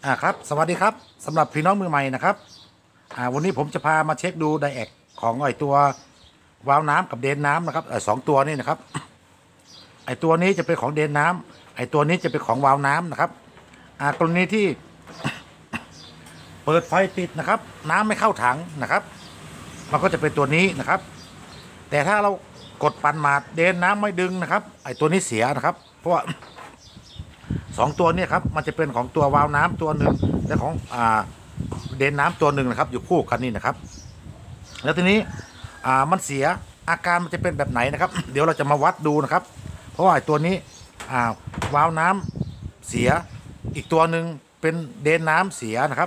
ครับสวัสดีครับสำหรับพี่น้องมือใหม่นะครับวันนี้ผมจะพามาเช็คดูไดแอกของไอตัววาล์วน้ำกับเดนน้ำนะครับสองตัวนี้นะครับไอตัวนี้จะเป็นของเดนน้ำไอตัวนี้จะเป็นของวาล์วน้ำนะครับกรณีที่เปิดไฟติดนะครับน้ำไม่เข้าถังนะครับมันก็จะเป็นตัวนี้นะครับแต่ถ้าเรากดปั่นมาเดนน้ำไม่ดึงนะครับไอตัวนี้เสียนะครับเพราะว่าสองตัวนี้ครับมันจะเป็นของตัววาล์วน้ำตัวหนึ่งและของเดนน้ำตัวหนึ่งนะครับอยู่คู่กันนี่นะครับแล้วทีนี้มันเสียอาการมันจะเป็นแบบไหนนะครับ เดี๋ยวเราจะมาวัดดูนะครับเพราะว่าตัวนี้วาล์วน้ำเสียอีกตัวหนึ่งเป็นเดนน้ำเสียนะครับ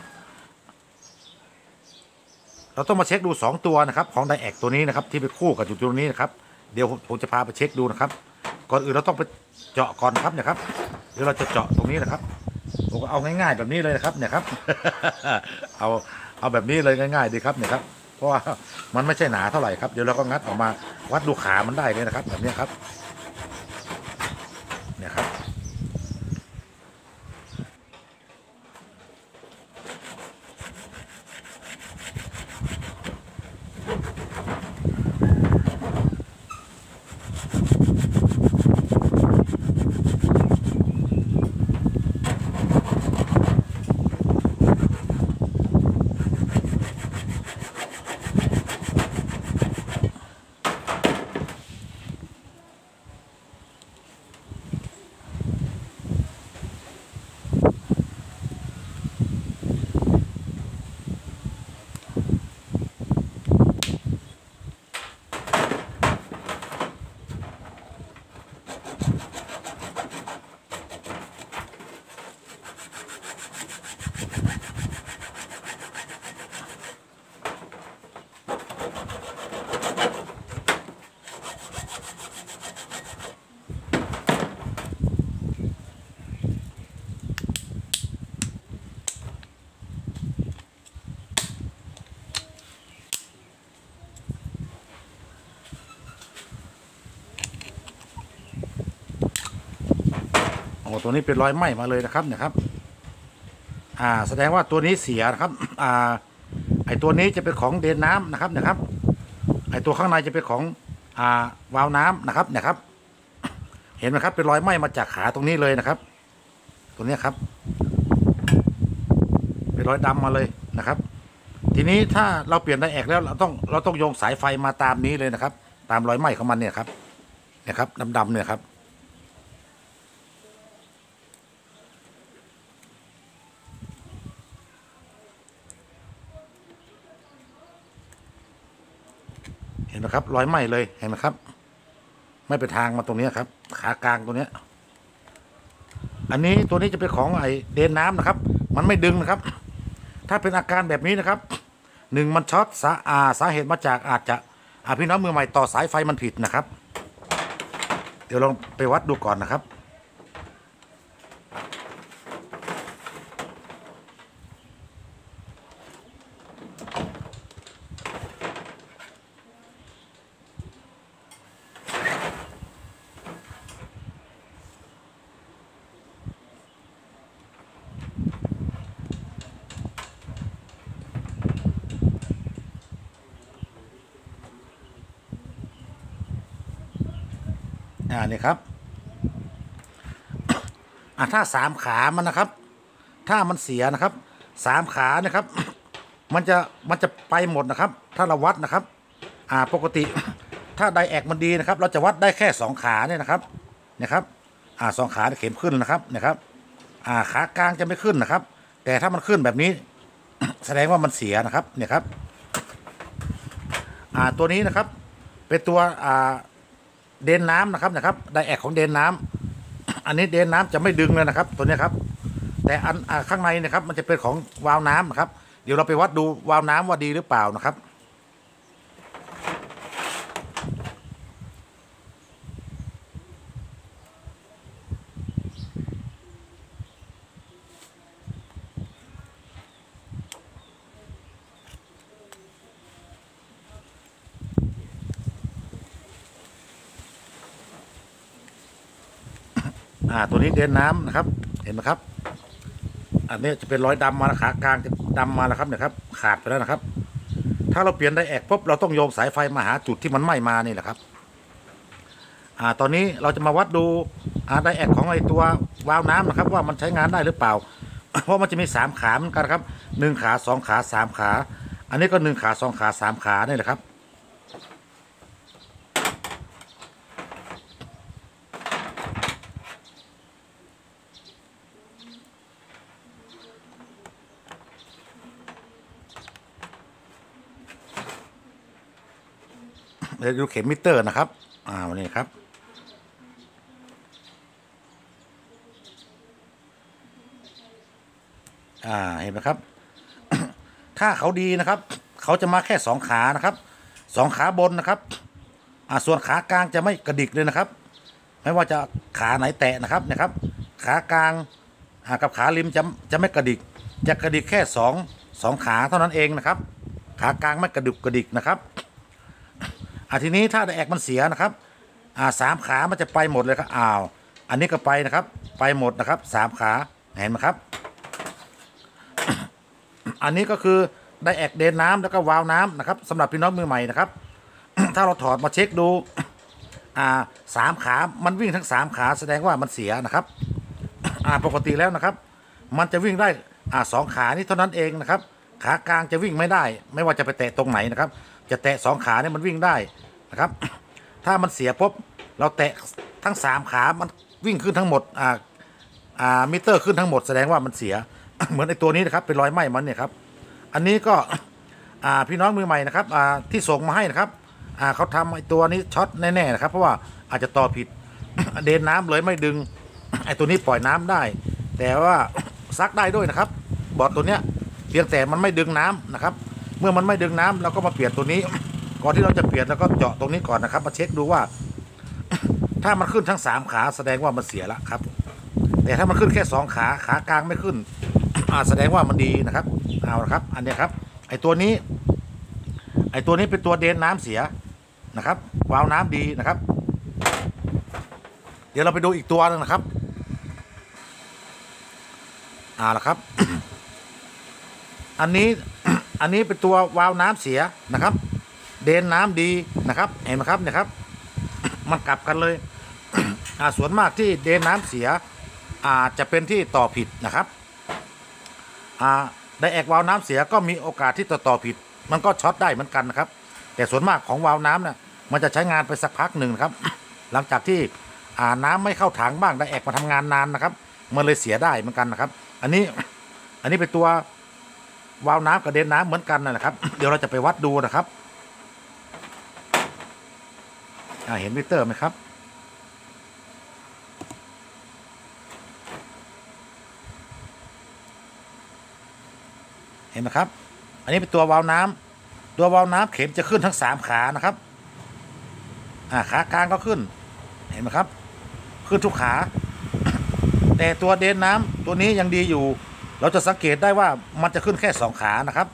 เราต้องมาเช็คดู2ตัวนะครับของไดแอกตัวนี้นะครับที่เป็นคู่กับอยู่ตัวนี้นะครับเดี๋ยวผมจะพาไปเช็คดูนะครับก่อนอื่นเราต้องไปเจาะก่อนครับเนี่ยครับเดี๋ยวเราจะเจาะตรงนี้นะครับผมก็เอาง่ายๆแบบนี้เลยนะครับเนี่ยครับ เอาแบบนี้เลยง่ายๆดีครับเนี่ยครับเพราะว่ามันไม่ใช่หนาเท่าไหร่ครับเดี๋ยวเราก็งัดออกมาวัดดูขามันได้เลยนะครับแบบนี้ครับเนี่ยครับโอ้ตัวนี้เป็นรอยไหม้มาเลยนะครับเนี่ยครับแสดงว่าตัวนี้เสียนะครับไอตัวนี้จะเป็นของเดนน้ำนะครับนะครับไอตัวข้างในจะเป็นของวาล์วน้ำนะครับนะครับเห็นไหมครับเป็นรอยไหม้มาจากขาตรงนี้เลยนะครับตัวนี้ครับเป็นรอยดำมาเลยนะครับทีนี้ถ้าเราเปลี่ยนไดแอกแล้วเราต้องโยงสายไฟมาตามนี้เลยนะครับตามรอยไหม้ของมันเนี่ยครับเนี่ยครับดำๆเนี่ยครับเห็นไหมครับรอยไหม้เลยเห็นไหมครับไม่เป็นทางมาตรงนี้ครับขากลางตัวเนี้ยอันนี้ตัวนี้จะเป็นของไอเดนน้ำนะครับมันไม่ดึงนะครับถ้าเป็นอาการแบบนี้นะครับหนึ่งมันช็อตสาเหตุมาจากอาจจะพี่น้องมือใหม่ต่อสายไฟมันผิดนะครับเดี๋ยวลองไปวัดดูก่อนนะครับนี่ครับถ้า3 ขามันนะครับถ้ามันเสียนะครับ3 ขานะครับมันจะไปหมดนะครับถ้าเราวัดนะครับปกติถ้าไดแอกมันดีนะครับเราจะวัดได้แค่2 ขาเนี่ยนะครับนะครับ2 ขาเข็มขึ้นนะครับนะครับขากลางจะไม่ขึ้นนะครับแต่ถ้ามันขึ้นแบบนี้ แสดงว่ามันเสียนะครับเนี่ยครับตัวนี้นะครับเป็นตัวเดนน้ำนะครับไดแอกของเดนน้ำอันนี้เดนน้ำจะไม่ดึงเลยนะครับตัวนี้ครับแต่อันข้างในนะครับมันจะเป็นของวาล์วน้ำนะครับเดี๋ยวเราไปวัดดูวาล์วน้ำว่าดีหรือเปล่านะครับตัวนี้เดนน้ำนะครับเห็นไหมครับอันนี้จะเป็นรอยดำมาขากลางจะดำมาแล้วครับเนี่ยครับขาดไปแล้วนะครับถ้าเราเปลี่ยนไดแอกปุ๊บเราต้องโยงสายไฟมาหาจุดที่มันไหม้มานี่แหละครับตอนนี้เราจะมาวัดดูไดแอกของไอตัววาล์วน้ำนะครับว่ามันใช้งานได้หรือเปล่า เพราะมันจะมี3ขาเหมือนกันครับ1ขา2ขา3ขาอันนี้ก็1ขา2ขา3ขานี่แหละครับเดี๋ยวดูเข็มมิเตอร์นะครับวันนี้ครับเห็นไหมครับ ถ้าเขาดีนะครับเขาจะมาแค่2ขานะครับ2ขาบนนะครับส่วนขากลางจะไม่กระดิกเลยนะครับไม่ว่าจะขาไหนแตะนะครับนะครับขากลางกับขาริมจะไม่กระดิกจะกระดิกแค่2ขาเท่านั้นเองนะครับขากลางไม่กระดิกนะครับทีนี้ถ้าไดแอกมันเสียนะครับ3ขามันจะไปหมดเลยครับอันนี้ก็ไปนะครับไปหมดนะครับ3ขาเห็นไหมครับ อันนี้ก็คือไดแอกเดนน้ำแล้วก็วาล์วน้ำนะครับสำหรับพี่น้องมือใหม่นะครับ ถ้าเราถอดมาเช็คดู3ขามันวิ่งทั้ง3ขาแสดงว่ามันเสียนะครับปกติแล้วนะครับมันจะวิ่งได้2ขานี้เท่านั้นเองนะครับขากลางจะวิ่งไม่ได้ไม่ว่าจะไปแตะตรงไหนนะครับจะแตะ2ขาเนี่ยมันวิ่งได้นะครับถ้ามันเสียปุ๊บเราแตะทั้ง3ขามันวิ่งขึ้นทั้งหมดมิเตอร์ขึ้นทั้งหมดแสดงว่ามันเสีย เหมือนไอตัวนี้นะครับเป็นรอยไหม้มันเนี่ยครับอันนี้ก็พี่น้องมือใหม่นะครับที่ส่งมาให้นะครับเขาทำไอตัวนี้ช็อตแน่ๆนะครับเพราะว่าอาจจะต่อผิด เดินน้ำเลยไม่ดึง ไอตัวนี้ปล่อยน้ำได้แต่ว่าซักได้ด้วยนะครับบอร์ดตัวเนี้ยเพียงแต่มันไม่ดึงน้ำนะครับเมื่อมันไม่ดึงน้ำเราก็มาเปลี่ยนตัวนี้ ก่อนที่เราจะเปลี่ยนแล้วก็เจาะตรงนี้ก่อนนะครับมาเช็คดูว่า ถ้ามันขึ้นทั้ง3ขาแสดงว่ามันเสียแล้วครับแต่ถ้ามันขึ้นแค่2ขาขากลางไม่ขึ้นแสดงว่ามันดีนะครับเอาละครับอันนี้ครับไอตัวนี้เป็นตัวเดนน้ำเสียนะครับวาล์วน้ำดีนะครับเดี๋ยวเราไปดูอีกตัวนึงนะครับละครับ อันนี้เป็นตัววาล์วน้ำเสียนะครับเดนน้ำดีนะครับเห็นไหมครับเนี่ยครับ มันกลับกันเลย ส่วนมากที่เดนน้ำเสียจะเป็นที่ต่อผิดนะครับไดแอกวาล์วน้ำเสียก็มีโอกาสที่จะต่อผิดมันก็ช็อตได้เหมือนกันนะครับแต่ส่วนมากของวาล์วน้ำเนี่ยมันจะใช้งานไปสักพักหนึ่งครับ หลังจากที่น้ำไม่เข้าถังบ้างไดแอกมาทำงานนานนะครับมันเลยเสียได้เหมือนกันนะครับอันนี้เป็นตัววาล์วน้ำกับเดนน้ำเหมือนกันนะครับ เดี๋ยวเราจะไปวัดดูนะครับเห็นมิเตอร์ไหมครับเห็นไหมครับอันนี้เป็นตัววาล์วน้ำเข็มจะขึ้นทั้ง3ขานะครับขากลางก็ขึ้นเห็นไหมครับขึ้นทุกขา แต่ตัวเดนน้ำตัวนี้ยังดีอยู่เราจะสังเกตได้ว่ามันจะขึ้นแค่2ขานะครับ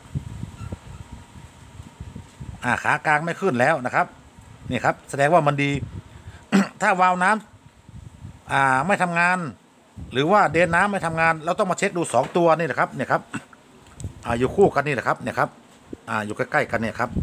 ขากลางไม่ขึ้นแล้วนะครับนี่ครับแสดงว่ามันดี ถ้าวาล์วน้ำไม่ทำงานหรือว่าเดนน้ำไม่ทำงานเราต้องมาเช็คดู2ตัวนี่แหละครับเนี่ยครับอยู่คู่กันนี่แหละครับเนี่ยครับอยู่ใกล้ๆกันเนี่ยครับ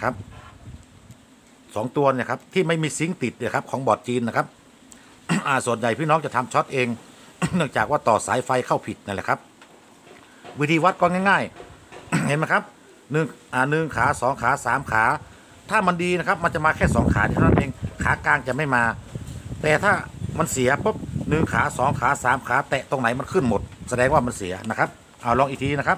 2ตัวเนี่ยครับที่ไม่มีซิงค์ติดเนี่ยครับของบอร์ดจีนนะครับ ส่วนใหญ่พี่น้องจะทำช็อตเอง เนื่องจากว่าต่อสายไฟเข้าผิดนั่นแหละครับวิธีวัดก็ง่ายๆ เห็นไหมครับ1ขา2ขา3ขาถ้ามันดีนะครับมันจะมาแค่2ขาเท่านั้นเองขากลางจะไม่มาแต่ถ้ามันเสียปุ๊บ1ขา2ขา3ขาแตะตรงไหนมันขึ้นหมดแสดงว่ามันเสียนะครับเอาลองอีกทีนะครับ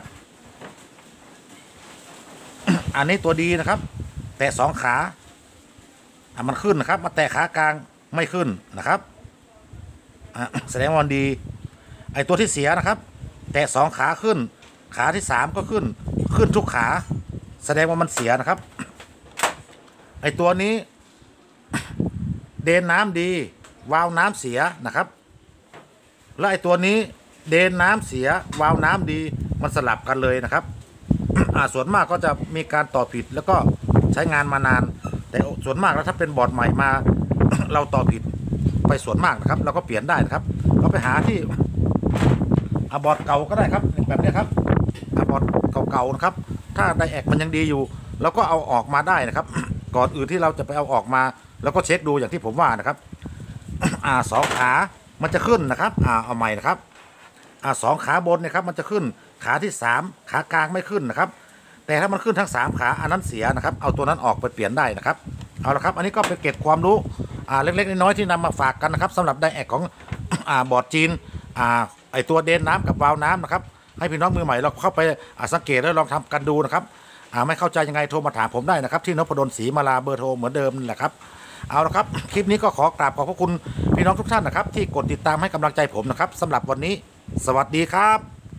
อันนี้ตัวดีนะครับแตะ2ขามันขึ้นนะครับมาแตะขากลางไม่ขึ้นนะครับแสดงว่ามันดีไอตัวที่เสียนะครับแตะ2ขาขึ้นขาที่3ก็ขึ้นทุกขาแสดงว่ามันเสียนะครับไอตัวนี้เดนน้ำดีวาล์วน้ำเสียนะครับและไอตัวนี้เดนน้ำเสียวาล์วน้ำดีมันสลับกันเลยนะครับ ส่วนมากก็จะมีการต่อผิดแล้วก็ใช้งานมานานแต่ส่วนมากแล้วถ้าเป็นบอร์ดใหม่มา เราต่อผิดไปส่วนมากนะครับเราก็เปลี่ยนได้นะครับเราไปหาที่บอร์ดเก่าก็ได้ครับแบบนี้ครับบอร์ดเก่าๆนะครับถ้าไดแอกมันยังดีอยู่เราก็เอาออกมาได้นะครับ ก่อนอื่นที่เราจะไปเอาออกมาแล้วก็เช็คดูอย่างที่ผมว่านะครับ สองขามันจะขึ้นนะครับเอาใหม่นะครับสองขาบนเนี่ยครับมันจะขึ้นขาที่3ขากลางไม่ขึ้นนะครับแต่ถ้ามันขึ้นทั้ง3ขาอันนั้นเสียนะครับเอาตัวนั้นออกไปเปลี่ยนได้นะครับเอาละครับอันนี้ก็เป็นเก็บความรู้เล็กๆน้อยๆที่นำมาฝากกันนะครับสำหรับไดแอกของ บอร์ดจีนไอตัวเดนน้ำกับวาล์วน้ำนะครับให้พี่น้องมือใหม่เราเข้าไปสังเกตแล้วลองทำกันดูนะครับไม่เข้าใจยังไงโทรมาถามผมได้นะครับที่นพดลศรีมาลาเบอร์โทรเหมือนเดิมแหละครับเอาละครับคลิปนี้ก็ขอกราบขอบพระคุณพี่น้องทุกท่านนะครับที่กดติดตามให้กำลังใจผมนะครับสำหรับวันนี้สวัสดีครับ